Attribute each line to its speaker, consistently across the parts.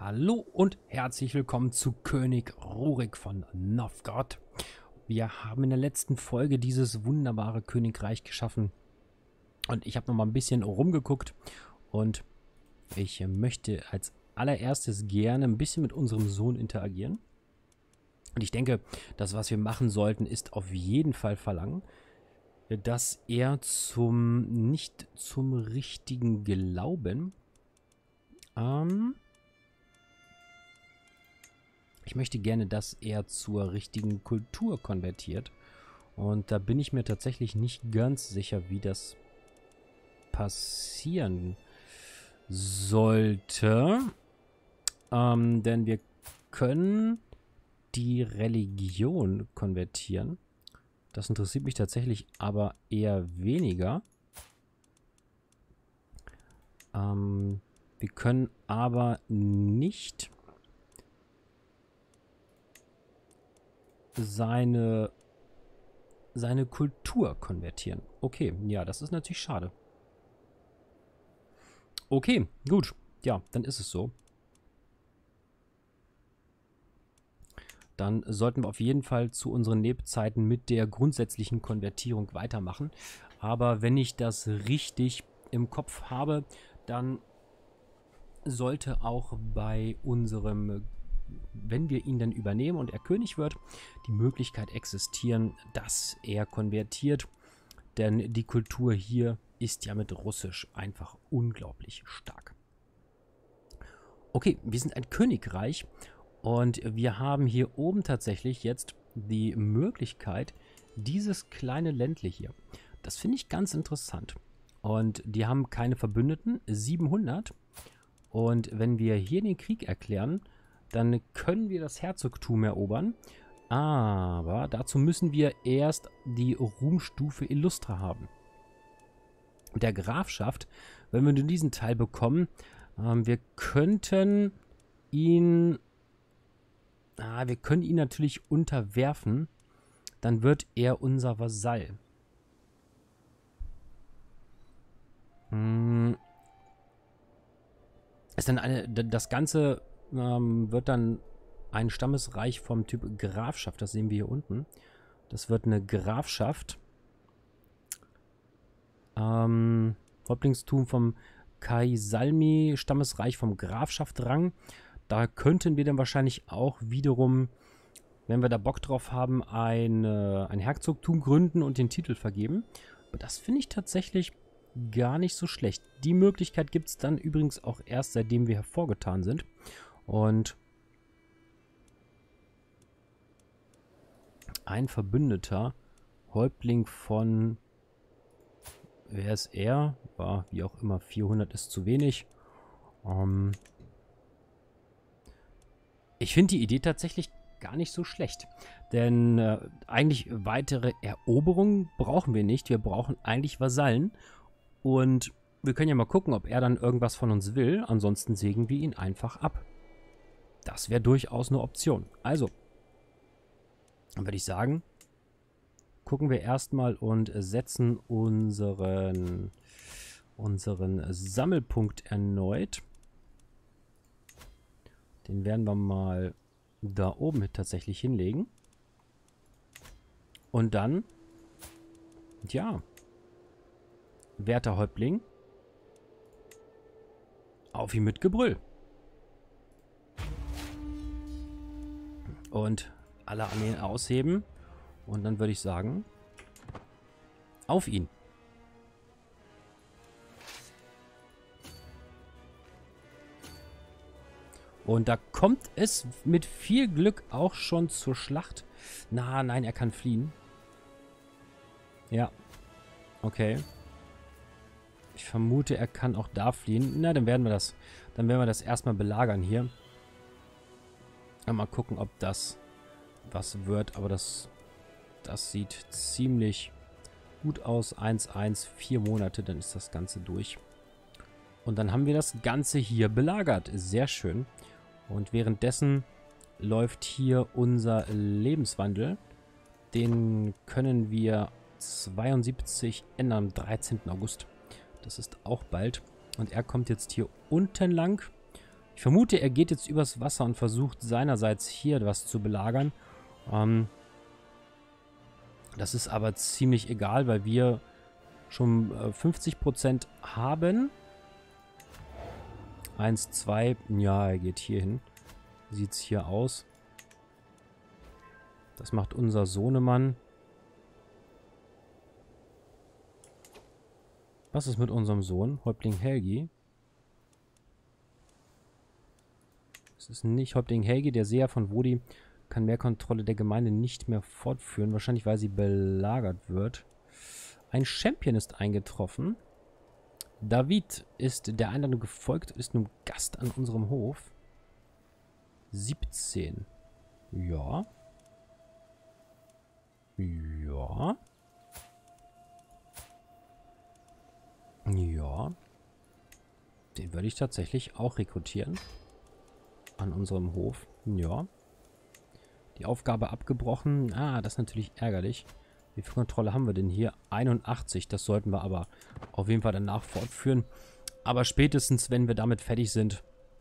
Speaker 1: Hallo und herzlich willkommen zu König Rurik von Novgorod. Wir haben in der letzten Folge dieses wunderbare Königreich geschaffen. Und ich habe noch mal ein bisschen rumgeguckt. Und ich möchte als allererstes gerne ein bisschen mit unserem Sohn interagieren. Und ich denke, das, was wir machen sollten, ist auf jeden Fall verlangen, dass er nicht zum richtigen Glauben, ich möchte gerne, dass er zur richtigen Kultur konvertiert. Und da bin ich mir tatsächlich nicht ganz sicher, wie das passieren sollte. Denn wir können die Religion konvertieren. Das interessiert mich tatsächlich aber eher weniger. Wir können aber nicht seine Kultur konvertieren. Okay, ja, das ist natürlich schade. Okay, gut. Ja, dann ist es so. Dann sollten wir auf jeden Fall zu unseren Lebzeiten mit der grundsätzlichen Konvertierung weitermachen. Aber wenn ich das richtig im Kopf habe, dann sollte auch bei unserem, wenn wir ihn dann übernehmen und er König wird, die Möglichkeit existieren, dass er konvertiert. Denn die Kultur hier ist ja mit Russisch einfach unglaublich stark. Okay, wir sind ein Königreich und wir haben hier oben tatsächlich jetzt die Möglichkeit, dieses kleine Ländle hier. Das finde ich ganz interessant. Und die haben keine Verbündeten, 700. Und wenn wir hier den Krieg erklären, dann können wir das Herzogtum erobern. Aber dazu müssen wir erst die Ruhmstufe Illustra haben. Mit der Grafschaft, wenn wir nur diesen Teil bekommen, wir könnten ihn natürlich unterwerfen. Dann wird er unser Vasall. Das Ganze wird dann ein Stammesreich vom Typ Grafschaft. Das sehen wir hier unten. Das wird eine Grafschaft. Häuptlingstum vom Kaisalmi, Stammesreich vom Grafschaftrang. Da könnten wir dann wahrscheinlich auch wiederum, wenn wir da Bock drauf haben, ein Herzogtum gründen und den Titel vergeben. Aber das finde ich tatsächlich gar nicht so schlecht. Die Möglichkeit gibt es dann übrigens auch erst, seitdem wir hervorgetan sind. Und ein Verbündeter, Häuptling von, wer ist er? Ja, wie auch immer, 400 ist zu wenig. Ich finde die Idee tatsächlich gar nicht so schlecht. Denn eigentlich weitere Eroberungen brauchen wir nicht. Wir brauchen eigentlich Vasallen. Und wir können ja mal gucken, ob er dann irgendwas von uns will. Ansonsten sägen wir ihn einfach ab. Das wäre durchaus eine Option. Also, dann würde ich sagen, gucken wir erstmal und setzen unseren Sammelpunkt erneut. Den werden wir mal da oben tatsächlich hinlegen. Und dann, ja, werter Häuptling, auf ihn mit Gebrüll. Und alle Armeen ausheben. Und dann würde ich sagen, auf ihn. Und da kommt es mit viel Glück auch schon zur Schlacht. Nein, er kann fliehen. Ja. Okay. Ich vermute, er kann auch da fliehen. Na, dann werden wir das erstmal belagern hier. Mal gucken, ob das was wird. Aber das sieht ziemlich gut aus. 1-1, 4 Monate, dann ist das Ganze durch. Und dann haben wir das Ganze hier belagert. Sehr schön. Und währenddessen läuft hier unser Lebenswandel. Den können wir 72 ändern am 13. August. Das ist auch bald. Und er kommt jetzt hier unten lang. Ich vermute, er geht jetzt übers Wasser und versucht seinerseits hier was zu belagern. Das ist aber ziemlich egal, weil wir schon 50% haben. 1, 2. Ja, er geht hier hin. Sieht es hier aus. Das macht unser Sohnemann. Was ist mit unserem Sohn? Häuptling Helgi. Es ist nicht Häuptling Helgi. Der Seher von Wodi kann mehr Kontrolle der Gemeinde nicht mehr fortführen. Wahrscheinlich, weil sie belagert wird. Ein Champion ist eingetroffen. David ist der Einladung gefolgt und ist nun Gast an unserem Hof. 17. Ja. Ja. Ja. Den würde ich tatsächlich auch rekrutieren. An unserem Hof. Ja. Die Aufgabe abgebrochen. Ah, das ist natürlich ärgerlich. Wie viel Kontrolle haben wir denn hier? 81. Das sollten wir aber auf jeden Fall danach fortführen. Aber spätestens, wenn wir damit fertig sind,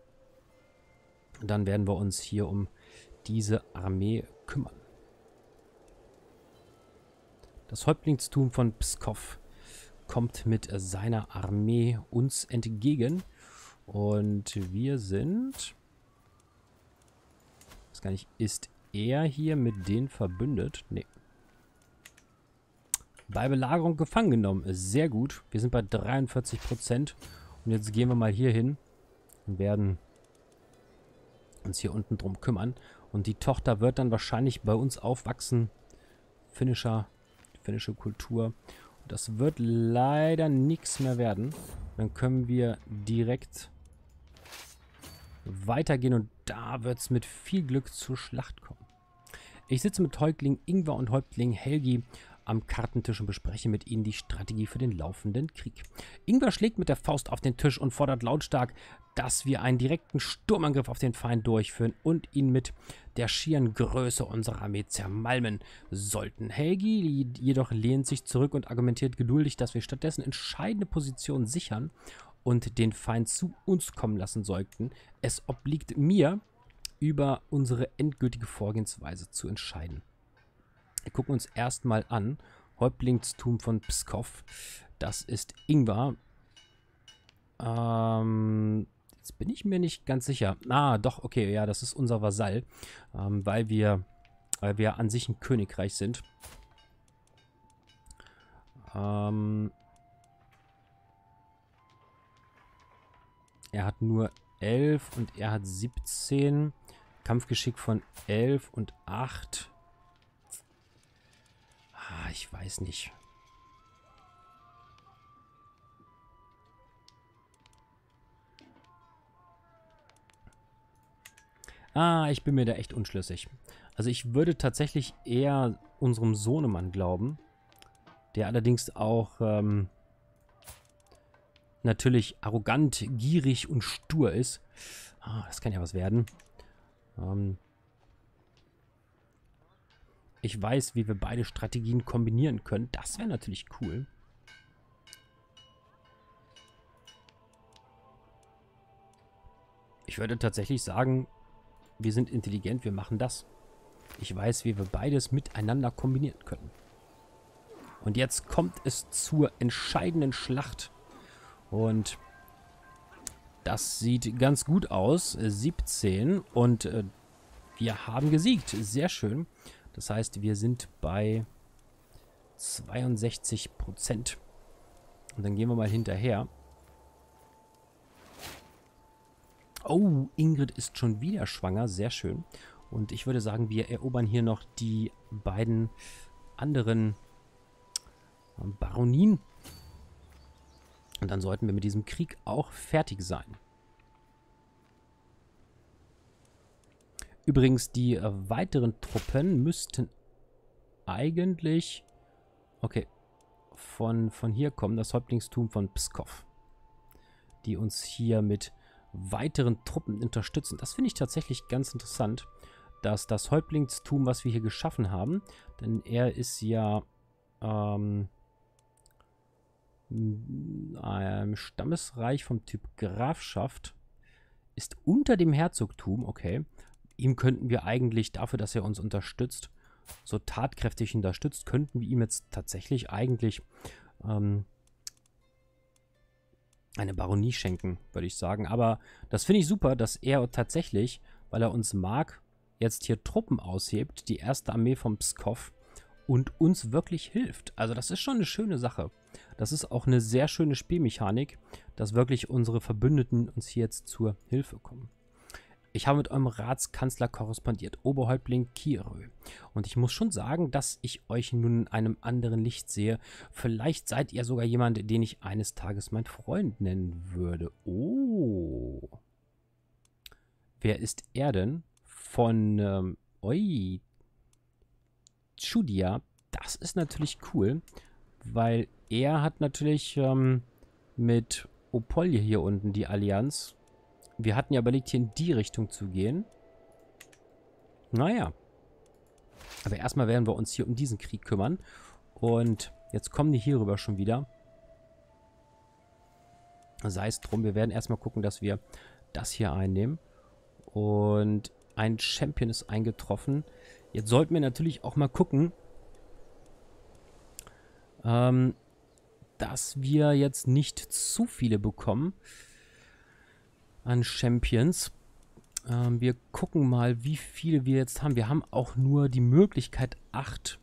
Speaker 1: dann werden wir uns hier um diese Armee kümmern. Das Häuptlingstum von Pskov kommt mit seiner Armee uns entgegen. Und wir sind... Ich weiß gar nicht, ist er hier mit denen verbündet? Nee. Bei Belagerung gefangen genommen. Sehr gut. Wir sind bei 43%. Und jetzt gehen wir mal hier hin und werden uns hier unten drum kümmern. Und die Tochter wird dann wahrscheinlich bei uns aufwachsen. Finnische Kultur. Und das wird leider nichts mehr werden. Dann können wir direkt weitergehen und da wird es mit viel Glück zur Schlacht kommen. Ich sitze mit Häuptling Ingvar und Häuptling Helgi am Kartentisch und bespreche mit ihnen die Strategie für den laufenden Krieg. Ingvar schlägt mit der Faust auf den Tisch und fordert lautstark, dass wir einen direkten Sturmangriff auf den Feind durchführen und ihn mit der schieren Größe unserer Armee zermalmen sollten. Helgi jedoch lehnt sich zurück und argumentiert geduldig, dass wir stattdessen entscheidende Positionen sichern und den Feind zu uns kommen lassen sollten. Es obliegt mir, über unsere endgültige Vorgehensweise zu entscheiden. Wir gucken uns erstmal an. Häuptlingstum von Pskov. Das ist Ingvar. Jetzt bin ich mir nicht ganz sicher. Ah, doch, okay, ja, das ist unser Vasall. Weil wir an sich ein Königreich sind. Er hat nur 11 und er hat 17. Kampfgeschick von 11 und 8. Ah, ich weiß nicht. Ah, ich bin mir da echt unschlüssig. Also ich würde tatsächlich eher unserem Sohnemann glauben. Der allerdings auch natürlich arrogant, gierig und stur ist. Ah, das kann ja was werden. Ich weiß, wie wir beide Strategien kombinieren können. Das wäre natürlich cool. Ich würde tatsächlich sagen, wir sind intelligent, wir machen das. Ich weiß, wie wir beides miteinander kombinieren können. Und jetzt kommt es zur entscheidenden Schlacht. Und das sieht ganz gut aus. 17. Und wir haben gesiegt. Sehr schön. Das heißt, wir sind bei 62%. Und dann gehen wir mal hinterher. Oh, Ingrid ist schon wieder schwanger. Sehr schön. Und ich würde sagen, wir erobern hier noch die beiden anderen Baronien. Und dann sollten wir mit diesem Krieg auch fertig sein. Übrigens, die weiteren Truppen müssten eigentlich, okay, von hier kommen, das Häuptlingstum von Pskov, die uns hier mit weiteren Truppen unterstützen. Das finde ich tatsächlich ganz interessant, dass das Häuptlingstum, was wir hier geschaffen haben, denn er ist ja Stammesreich vom Typ Grafschaft, ist unter dem Herzogtum, okay. Ihm könnten wir eigentlich, dafür, dass er uns unterstützt, so tatkräftig unterstützt, könnten wir ihm jetzt tatsächlich eigentlich eine Baronie schenken, würde ich sagen. Aber das finde ich super, dass er tatsächlich, weil er uns mag, jetzt hier Truppen aushebt, die erste Armee von Pskov, und uns wirklich hilft. Also das ist schon eine schöne Sache. Das ist auch eine sehr schöne Spielmechanik, dass wirklich unsere Verbündeten uns hier jetzt zur Hilfe kommen. Ich habe mit eurem Ratskanzler korrespondiert, Oberhäuptling Kirö. Und ich muss schon sagen, dass ich euch nun in einem anderen Licht sehe. Vielleicht seid ihr sogar jemand, den ich eines Tages mein Freund nennen würde. Oh. Wer ist er denn? Von, Chudia. Das ist natürlich cool, weil er hat natürlich mit Opolje hier unten die Allianz. Wir hatten ja überlegt, hier in die Richtung zu gehen. Naja. Aber erstmal werden wir uns hier um diesen Krieg kümmern. Und jetzt kommen die hier rüber schon wieder. Sei es drum, wir werden erstmal gucken, dass wir das hier einnehmen. Und ein Champion ist eingetroffen. Jetzt sollten wir natürlich auch mal gucken, dass wir jetzt nicht zu viele bekommen an Champions. Wir gucken mal, wie viele wir jetzt haben. Wir haben auch nur die Möglichkeit 8.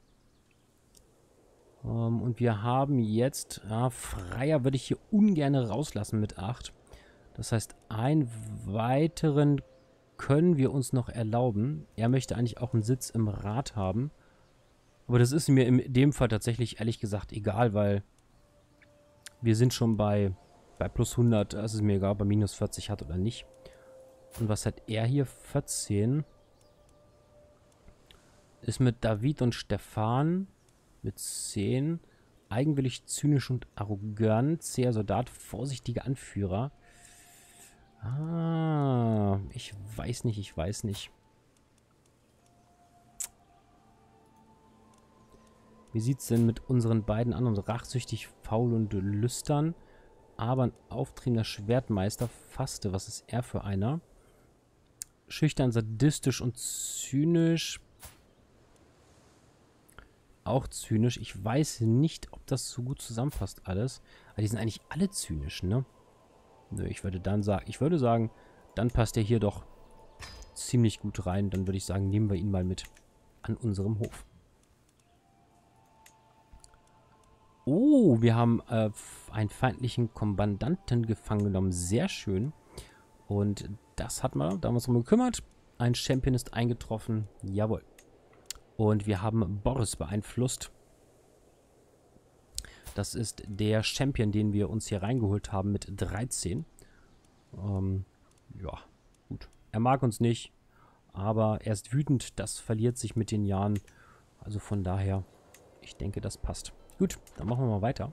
Speaker 1: Und wir haben jetzt, Freier würde ich hier ungern rauslassen mit 8. Das heißt, einen weiteren können wir uns noch erlauben. Er möchte eigentlich auch einen Sitz im Rat haben. Aber das ist mir in dem Fall tatsächlich ehrlich gesagt egal, weil wir sind schon bei plus 100, das ist mir egal, ob er minus 40 hat oder nicht. Und was hat er hier? 14. Ist mit David und Stefan mit 10. Eigenwillig, zynisch und arrogant. Zäher Soldat, vorsichtiger Anführer. Ah, ich weiß nicht, ich weiß nicht. Wie sieht es denn mit unseren beiden anderen? Rachsüchtig, faul und lüstern. Aber ein auftriebender Schwertmeister, Faste. Was ist er für einer? Schüchtern, sadistisch und zynisch. Auch zynisch. Ich weiß nicht, ob das so gut zusammenpasst alles. Aber die sind eigentlich alle zynisch, ne? Nö, ich würde sagen, dann passt er hier doch ziemlich gut rein. Dann würde ich sagen, nehmen wir ihn mal mit an unserem Hof. Oh, wir haben einen feindlichen Kommandanten gefangen genommen. Sehr schön. Und das hat man, da haben wir uns drum gekümmert. Ein Champion ist eingetroffen. Jawohl. Und wir haben Boris beeinflusst. Das ist der Champion, den wir uns hier reingeholt haben mit 13. Ja, gut. Er mag uns nicht, aber er ist wütend. Das verliert sich mit den Jahren. Also von daher, ich denke, das passt. Gut, dann machen wir mal weiter.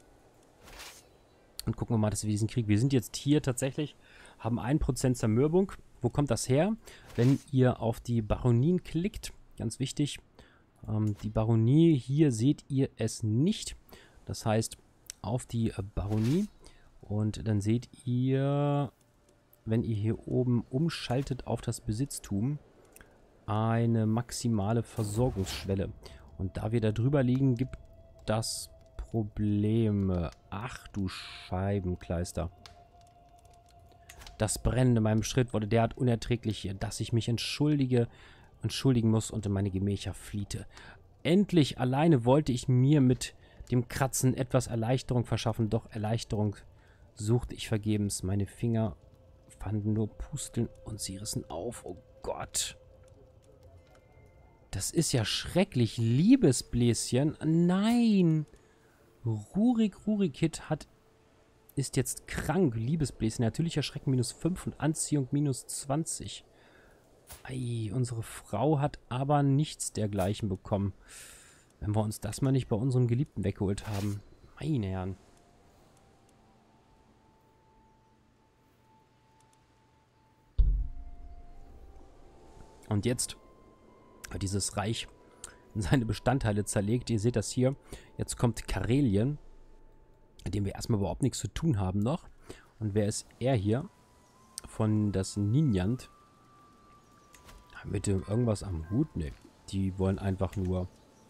Speaker 1: Und gucken wir mal, dass wir diesen Krieg... Wir sind jetzt hier tatsächlich, haben 1% Zermürbung. Wo kommt das her? Wenn ihr auf die Baronien klickt, ganz wichtig, die Baronie, hier seht ihr es nicht. Das heißt, auf die Baronie und dann seht ihr, wenn ihr hier oben umschaltet auf das Besitztum, eine maximale Versorgungsschwelle. Und da wir da drüber liegen, gibt das Probleme. Ach du Scheibenkleister. Das Brennen in meinem Schritt wurde derart unerträglich, dass ich mich entschuldigen muss und in meine Gemächer fliehte. Endlich alleine wollte ich mir mit dem Kratzen etwas Erleichterung verschaffen, doch Erleichterung suchte ich vergebens. Meine Finger fanden nur Pusteln und sie rissen auf. Oh Gott. Das ist ja schrecklich. Liebesbläschen. Nein. Rurikid ist jetzt krank. Liebesbläschen. Natürlicher Schrecken minus 5 und Anziehung minus 20. Ei, unsere Frau hat aber nichts dergleichen bekommen. Wenn wir uns das mal nicht bei unserem Geliebten weggeholt haben. Meine Herren. Und jetzt wird dieses Reich in seine Bestandteile zerlegt. Ihr seht das hier. Jetzt kommt Karelien, mit dem wir erstmal überhaupt nichts zu tun haben noch. Und wer ist er hier? von das Ninjand. Mit dem irgendwas am Hut? Ne. Die wollen einfach nur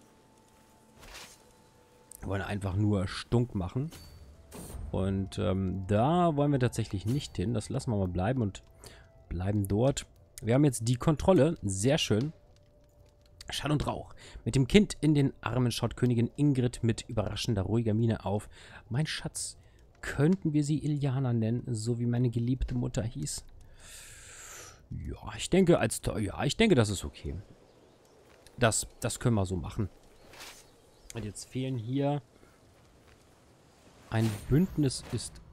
Speaker 1: stunk machen. Und da wollen wir tatsächlich nicht hin. Das lassen wir mal bleiben und bleiben dort. Wir haben jetzt die Kontrolle. Sehr schön. Schall und Rauch. Mit dem Kind in den Armen schaut Königin Ingrid mit überraschender, ruhiger Miene auf. Mein Schatz, könnten wir sie Ilyana nennen, so wie meine geliebte Mutter hieß? Ja, ich denke, das ist okay. Das können wir so machen. Und jetzt fehlen hier... Ein Bündnis ist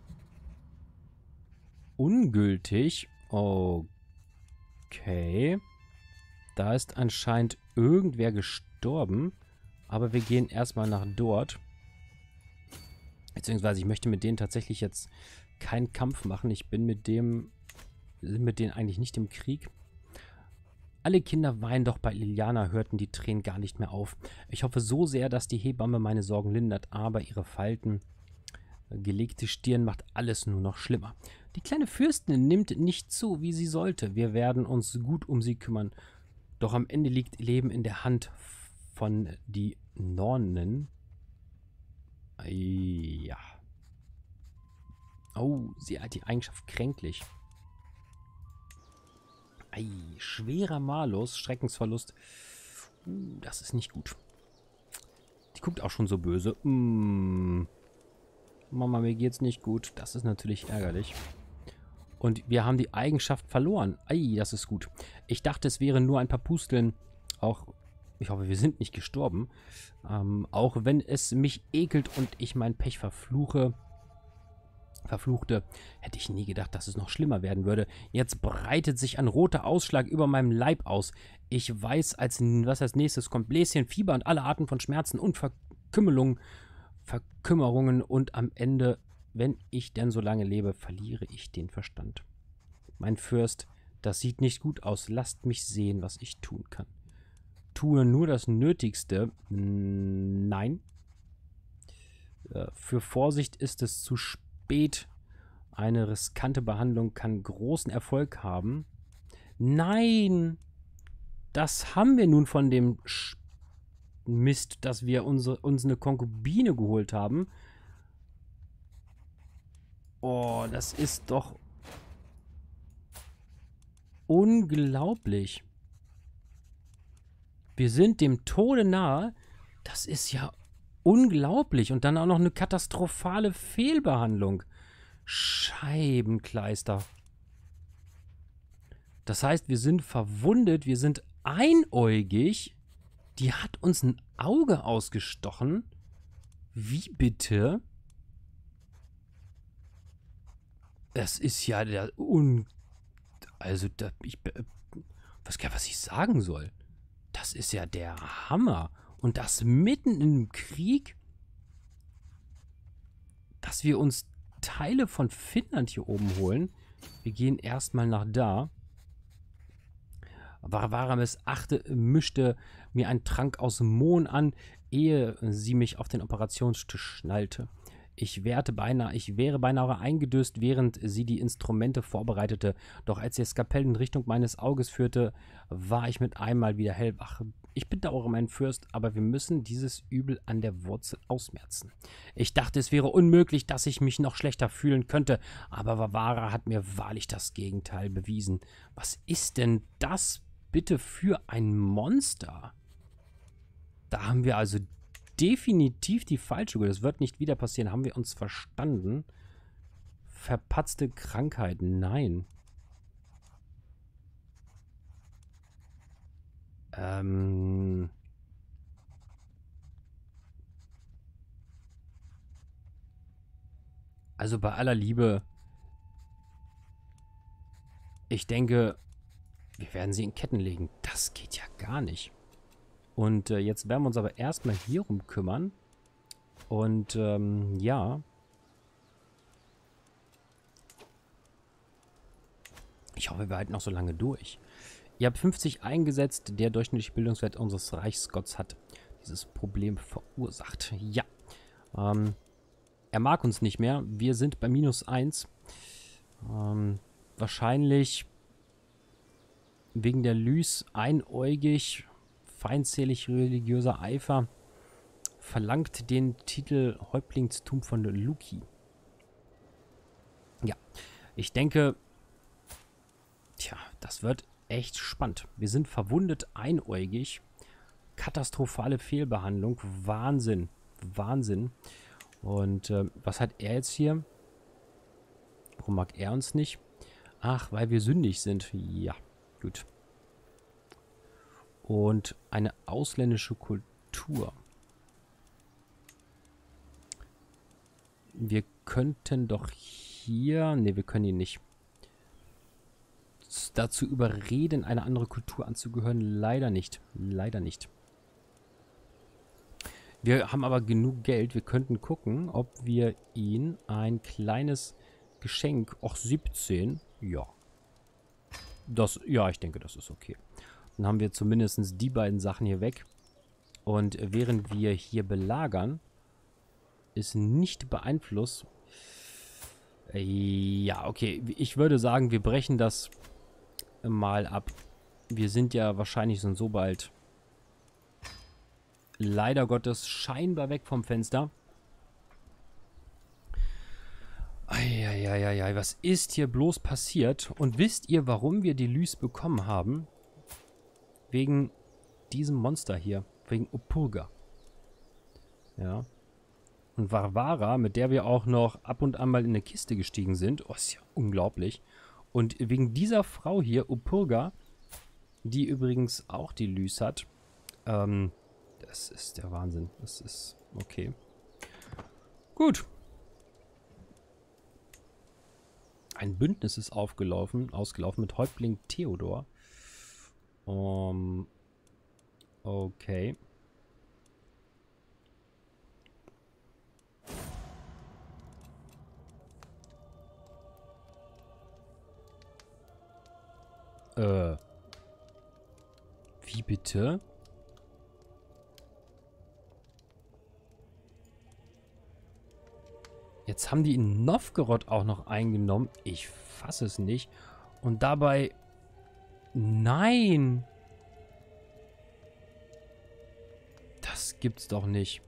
Speaker 1: ungültig. Okay. Da ist anscheinend irgendwer gestorben. Aber wir gehen erstmal nach dort. Beziehungsweise ich möchte mit denen tatsächlich jetzt keinen Kampf machen. Ich bin mit denen eigentlich nicht im Krieg. Alle Kinder weinen, doch bei Ilyana hörten die Tränen gar nicht mehr auf. Ich hoffe so sehr, dass die Hebamme meine Sorgen lindert, aber ihre Falten... Gelegte Stirn macht alles nur noch schlimmer. Die kleine Fürstin nimmt nicht zu, wie sie sollte. Wir werden uns gut um sie kümmern. Doch am Ende liegt ihr Leben in der Hand von die Nonnen. Ja. Oh, sie hat die Eigenschaft kränklich. Ei, schwerer Malus, Schreckensverlust. Das ist nicht gut. Die guckt auch schon so böse. Mama, mir geht's nicht gut. Das ist natürlich ärgerlich. Und wir haben die Eigenschaft verloren. Ei, das ist gut. Ich dachte, es wären nur ein paar Pusteln. Ich hoffe, wir sind nicht gestorben. Auch wenn es mich ekelt und ich mein Pech verfluchte, hätte ich nie gedacht, dass es noch schlimmer werden würde. Jetzt breitet sich ein roter Ausschlag über meinem Leib aus. Ich weiß, was als nächstes kommt. Bläschen, Fieber und alle Arten von Schmerzen und Verkümmerungen und am Ende, wenn ich denn so lange lebe, verliere ich den Verstand. Mein Fürst, das sieht nicht gut aus. Lasst mich sehen, was ich tun kann. Tue nur das Nötigste. Nein. Für Vorsicht ist es zu spät. Eine riskante Behandlung kann großen Erfolg haben. Nein! Das haben wir nun von dem Mist, dass wir uns eine Konkubine geholt haben. Oh, das ist doch unglaublich. Wir sind dem Tode nahe. Das ist ja unglaublich. Und dann auch noch eine katastrophale Fehlbehandlung. Scheibenkleister. Das heißt, wir sind verwundet, wir sind einäugig. Die hat uns ein Auge ausgestochen. Wie bitte? Das ist ja der was ich sagen soll. Das ist ja der Hammer. Und das mitten im Krieg, dass wir uns Teile von Finnland hier oben holen. Wir gehen erstmal nach da. Varvaramis Achte mischte mir einen Trank aus Mohn an, ehe sie mich auf den Operationstisch schnallte. Ich wäre beinahe eingedöst, während sie die Instrumente vorbereitete. Doch als ihr Skalpell in Richtung meines Auges führte, war ich mit einmal wieder hellwach. Ich bedauere meinen Fürst, aber wir müssen dieses Übel an der Wurzel ausmerzen. Ich dachte, es wäre unmöglich, dass ich mich noch schlechter fühlen könnte, aber Varvara hat mir wahrlich das Gegenteil bewiesen. Was ist denn das bitte für ein Monster? Da haben wir also definitiv die falsche. Das wird nicht wieder passieren. Haben wir uns verstanden? Verpatzte Krankheit. Nein. Also bei aller Liebe. Ich denke, wir werden sie in Ketten legen. Das geht ja gar nicht. Und jetzt werden wir uns aber erstmal hier rum kümmern. Und ja. Ich hoffe, wir halten noch so lange durch. Ihr habt 50 eingesetzt. Der durchschnittliche Bildungswert unseres Reichsgotts hat dieses Problem verursacht. Ja. Er mag uns nicht mehr. Wir sind bei -1. wahrscheinlich wegen der Lys einäugig, feindselig religiöser Eifer, verlangt den Titel Häuptlingstum von Luki. Ja, ich denke, tja, das wird echt spannend. Wir sind verwundet, einäugig, katastrophale Fehlbehandlung, Wahnsinn, Wahnsinn. Und was hat er jetzt hier? Warum mag er uns nicht? Ach, weil wir sündig sind. Ja, gut. Und eine ausländische Kultur. Wir könnten doch hier... Ne, wir können ihn nicht. Dazu überreden, eine andere Kultur anzugehören. Leider nicht. Leider nicht. Wir haben aber genug Geld. Wir könnten gucken, ob wir ihn ein kleines Geschenk... Och, 17. Ja. Ja, ich denke, das ist okay. Dann haben wir zumindest die beiden Sachen hier weg. Und während wir hier belagern, ist nicht beeinflusst. Ja, okay. Ich würde sagen, wir brechen das mal ab. Wir sind ja wahrscheinlich so bald leider Gottes scheinbar weg vom Fenster. Eieieiei, was ist hier bloß passiert? Und wisst ihr, warum wir die Lys bekommen haben? Wegen diesem Monster hier. Wegen Opurga. Ja. Und Varvara, mit der wir auch noch ab und an mal in eine Kiste gestiegen sind. Oh, ist ja unglaublich. Und wegen dieser Frau hier, Opurga, die übrigens auch die Lys hat. Das ist der Wahnsinn. Das ist okay. Gut. Ein Bündnis ist ausgelaufen mit Häuptling Theodor. Okay. Wie bitte? Jetzt haben die in Novgorod auch noch eingenommen. Ich fasse es nicht. Und dabei... Nein! Das gibt's doch nicht.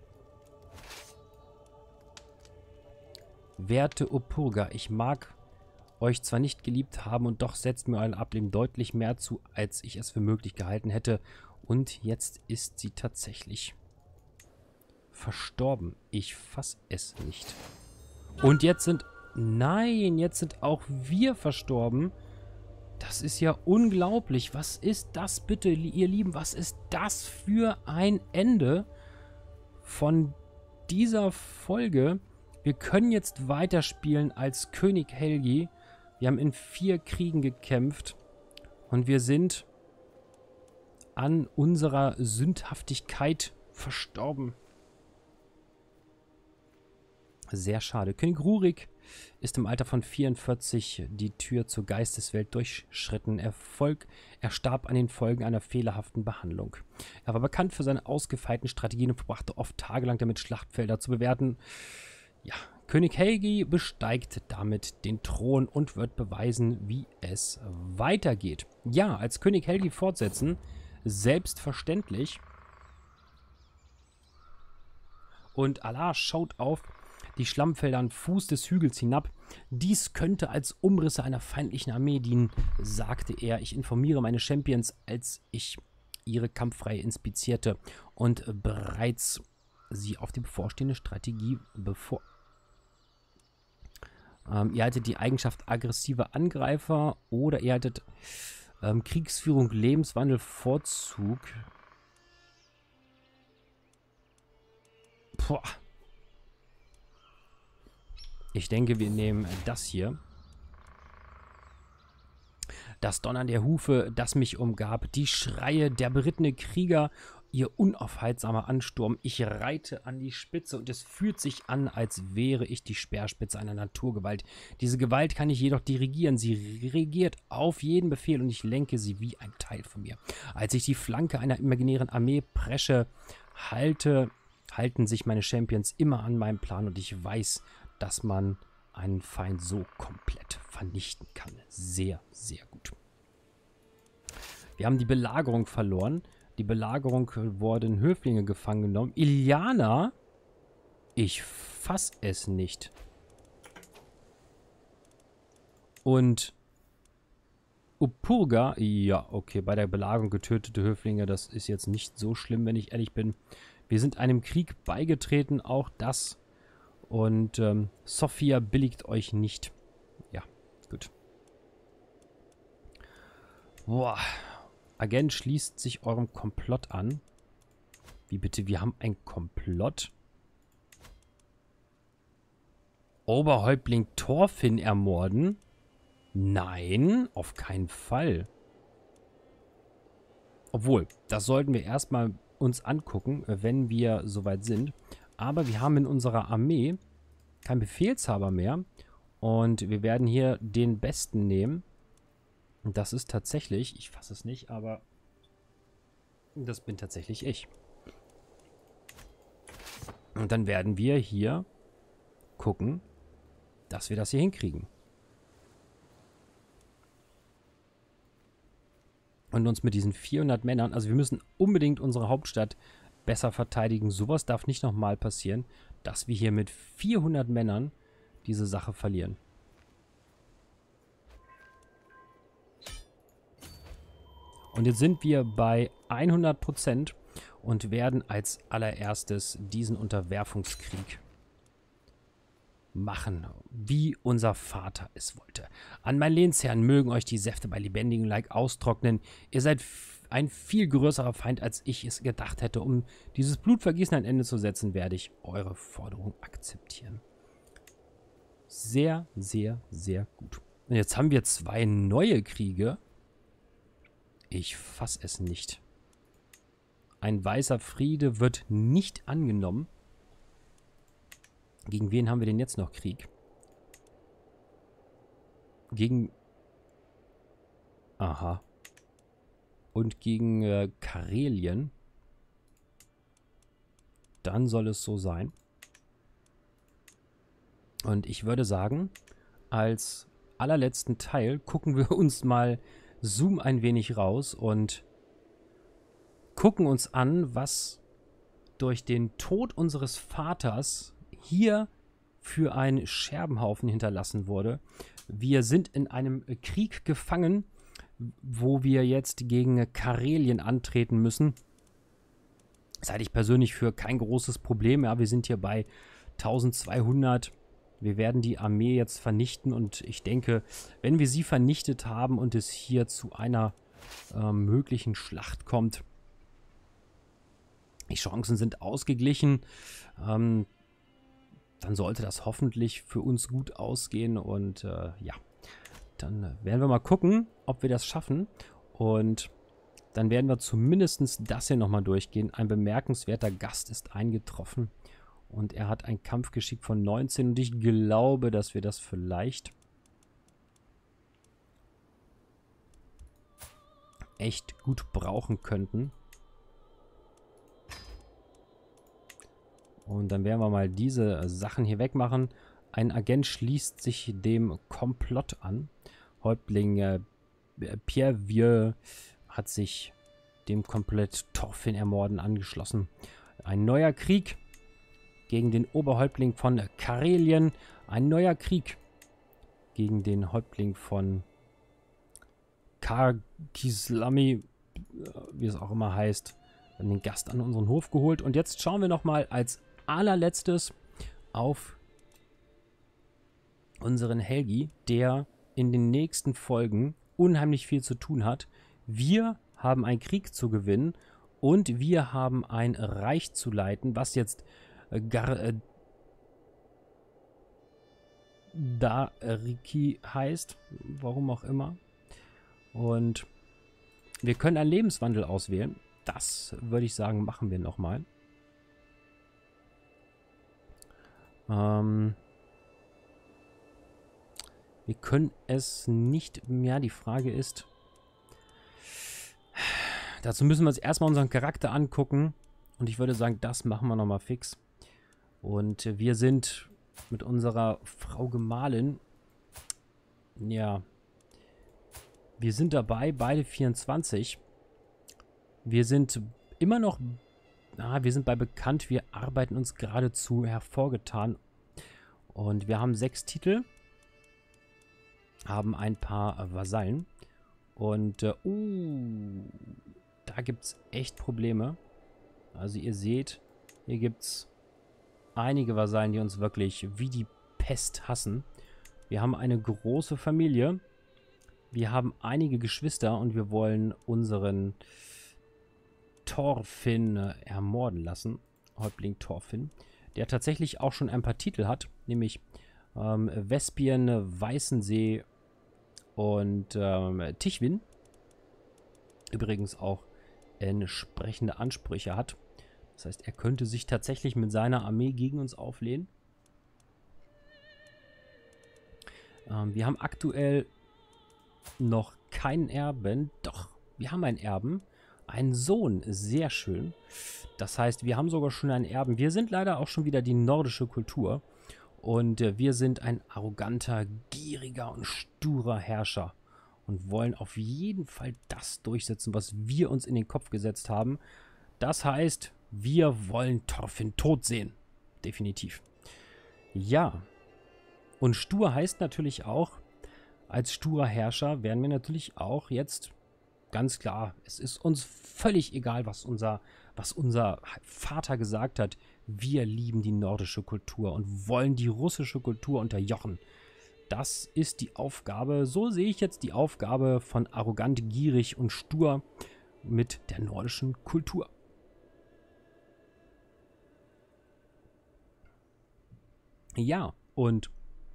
Speaker 1: Werte Opurga, ich mag euch zwar nicht geliebt haben und doch setzt mir euren Ableben deutlich mehr zu, als ich es für möglich gehalten hätte. Und jetzt ist sie tatsächlich verstorben. Ich fasse es nicht. Und jetzt sind... Nein, jetzt sind auch wir verstorben. Das ist ja unglaublich. Was ist das bitte, ihr Lieben? Was ist das für ein Ende von dieser Folge? Wir können jetzt weiterspielen als König Helgi. Wir haben in 4 Kriegen gekämpft. Und wir sind an unserer Sündhaftigkeit verstorben. Sehr schade. König Rurik ist im Alter von 44 die Tür zur Geisteswelt durchschritten. Er starb an den Folgen einer fehlerhaften Behandlung. Er war bekannt für seine ausgefeilten Strategien und verbrachte oft tagelang damit, Schlachtfelder zu bewerten. Ja, König Helgi besteigt damit den Thron und wird beweisen, wie es weitergeht. Ja, als König Helgi fortsetzen, selbstverständlich. Und Allah schaut auf die Schlammfelder am Fuß des Hügels hinab. Dies könnte als Umrisse einer feindlichen Armee dienen, sagte er. Ich informiere meine Champions, als ich ihre Kampfreihe inspizierte und bereits sie auf die bevorstehende Strategie ihr haltet die Eigenschaft aggressiver Angreifer oder ihr haltet Kriegsführung, Lebenswandel, Vorzug. Boah. Ich denke, wir nehmen das hier. Das Donnern der Hufe, das mich umgab, die Schreie, der berittene Krieger, ihr unaufhaltsamer Ansturm. Ich reite an die Spitze und es fühlt sich an, als wäre ich die Speerspitze einer Naturgewalt. Diese Gewalt kann ich jedoch dirigieren. Sie regiert auf jeden Befehl und ich lenke sie wie ein Teil von mir. Als ich die Flanke einer imaginären Armee presche, halten sich meine Champions immer an meinem Plan und ich weiß, dass man einen Feind so komplett vernichten kann. Sehr, sehr gut. Wir haben die Belagerung verloren. Die Belagerung wurden Höflinge gefangen genommen. Iliana? Ich fass es nicht. Und Upurga? Ja, okay, bei der Belagerung getötete Höflinge. Das ist jetzt nicht so schlimm, wenn ich ehrlich bin. Wir sind einem Krieg beigetreten, auch das. Und Sophia billigt euch nicht. Ja, gut. Boah. Agent schließt sich eurem Komplott an. Wie bitte? Wir haben ein Komplott? Oberhäuptling Thorfinn ermorden? Nein, auf keinen Fall. Obwohl, das sollten wir erstmal uns angucken, wenn wir soweit sind. Aber wir haben in unserer Armee keinen Befehlshaber mehr. Und wir werden hier den Besten nehmen. Und das ist tatsächlich, ich fasse es nicht, aber das bin tatsächlich ich. Und dann werden wir hier gucken, dass wir das hier hinkriegen. Und uns mit diesen 400 Männern, also wir müssen unbedingt unsere Hauptstadt besser verteidigen. Sowas darf nicht nochmal passieren, dass wir hier mit 400 Männern diese Sache verlieren. Und jetzt sind wir bei 100% und werden als allererstes diesen Unterwerfungskrieg machen, wie unser Vater es wollte. An mein Lehnsherren mögen euch die Säfte bei lebendigem Leib austrocknen. Ihr seid ein viel größerer Feind, als ich es gedacht hätte. Um dieses Blutvergießen ein Ende zu setzen, werde ich eure Forderung akzeptieren. Sehr, sehr, sehr gut. Und jetzt haben wir 2 neue Kriege. Ich fasse es nicht. Ein weißer Friede wird nicht angenommen. Gegen wen haben wir denn jetzt noch Krieg? Gegen... Aha. Und gegen Karelien. Dann soll es so sein. Und ich würde sagen, als allerletzten Teil gucken wir uns mal... Zoom ein wenig raus und gucken uns an, was durch den Tod unseres Vaters hier für ein Scherbenhaufen hinterlassen wurde. Wir sind in einem Krieg gefangen, wo wir jetzt gegen Karelien antreten müssen. Das halte ich persönlich für kein großes Problem. Ja, wir sind hier bei 1200. Wir werden die Armee jetzt vernichten und ich denke, wenn wir sie vernichtet haben und es hier zu einer möglichen Schlacht kommt, die Chancen sind ausgeglichen, dann sollte das hoffentlich für uns gut ausgehen und ja, dann werden wir mal gucken, ob wir das schaffen und dann werden wir zumindest das hier nochmal durchgehen. Ein bemerkenswerter Gast ist eingetroffen. Und er hat ein Kampfgeschick von 19 und ich glaube, dass wir das vielleicht echt gut brauchen könnten. Und dann werden wir mal diese Sachen hier wegmachen. Ein Agent schließt sich dem Komplott an. Häuptling Pierre Vieux hat sich dem komplett Thorfinn ermorden angeschlossen. Ein neuer Krieg gegen den Oberhäuptling von Karelien. Ein neuer Krieg gegen den Häuptling von Karkislami, wie es auch immer heißt. Wir haben den Gast an unseren Hof geholt. Und jetzt schauen wir nochmal als allerletztes auf unseren Helgi, der in den nächsten Folgen unheimlich viel zu tun hat. Wir haben einen Krieg zu gewinnen und wir haben ein Reich zu leiten, was jetzt Dariki heißt, warum auch immer. Und wir können einen Lebenswandel auswählen. Das würde ich sagen, machen wir nochmal. Wir können es nicht mehr. Die Frage ist, dazu müssen wir uns erstmal unseren Charakter angucken. Und ich würde sagen, das machen wir nochmal fix. Und wir sind mit unserer Frau Gemahlin. Ja. Wir sind dabei, beide 24. Wir sind immer noch... wir sind bei bekannt. Wir arbeiten uns geradezu hervorgetan. Und wir haben 6 Titel. Haben ein paar Vasallen. Und, da gibt es echt Probleme. Also ihr seht, hier gibt es einige Vasallen, die uns wirklich wie die Pest hassen. Wir haben eine große Familie. Wir haben einige Geschwister und wir wollen unseren Thorfinn ermorden lassen. Häuptling Thorfinn. Der tatsächlich auch schon ein paar Titel hat. Nämlich Vespien, Weißensee und Tichwin. Übrigens auch entsprechende Ansprüche hat. Das heißt, er könnte sich tatsächlich mit seiner Armee gegen uns auflehnen. Wir haben aktuell noch keinen Erben. Doch, wir haben einen Erben. Einen Sohn. Sehr schön. Das heißt, wir haben sogar schon einen Erben. Wir sind leider auch schon wieder die nordische Kultur. Und wir sind ein arroganter, gieriger und sturer Herrscher. Und wollen auf jeden Fall das durchsetzen, was wir uns in den Kopf gesetzt haben. Das heißt, wir wollen Thorfinn tot sehen. Definitiv. Ja. Und stur heißt natürlich auch, als sturer Herrscher werden wir natürlich auch jetzt, ganz klar, es ist uns völlig egal, was unser Vater gesagt hat. Wir lieben die nordische Kultur und wollen die russische Kultur unterjochen. Das ist die Aufgabe, so sehe ich jetzt die Aufgabe von arrogant, gierig und stur mit der nordischen Kultur. Ja, und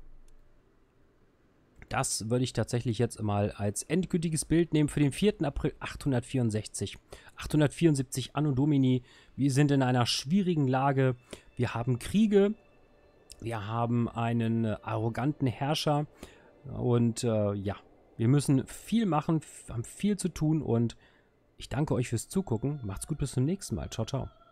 Speaker 1: das würde ich tatsächlich jetzt mal als endgültiges Bild nehmen für den 4. April 864. 874 Anno Domini. Wir sind in einer schwierigen Lage. Wir haben Kriege. Wir haben einen arroganten Herrscher. Und ja, wir müssen viel machen, haben viel zu tun. Und ich danke euch fürs Zugucken. Macht's gut, bis zum nächsten Mal. Ciao, ciao.